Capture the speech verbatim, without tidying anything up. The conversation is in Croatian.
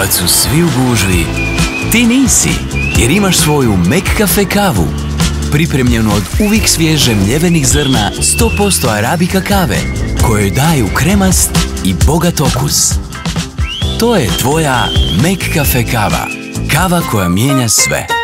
Kad su svi u gužvi, ti nisi, jer imaš svoju McCafe kavu, pripremljenu od uvijek svježe mljevenih zrna sto posto arabika kave, kojoj daju kremast i bogat okus. To je tvoja McCafe kava, kava koja mijenja sve.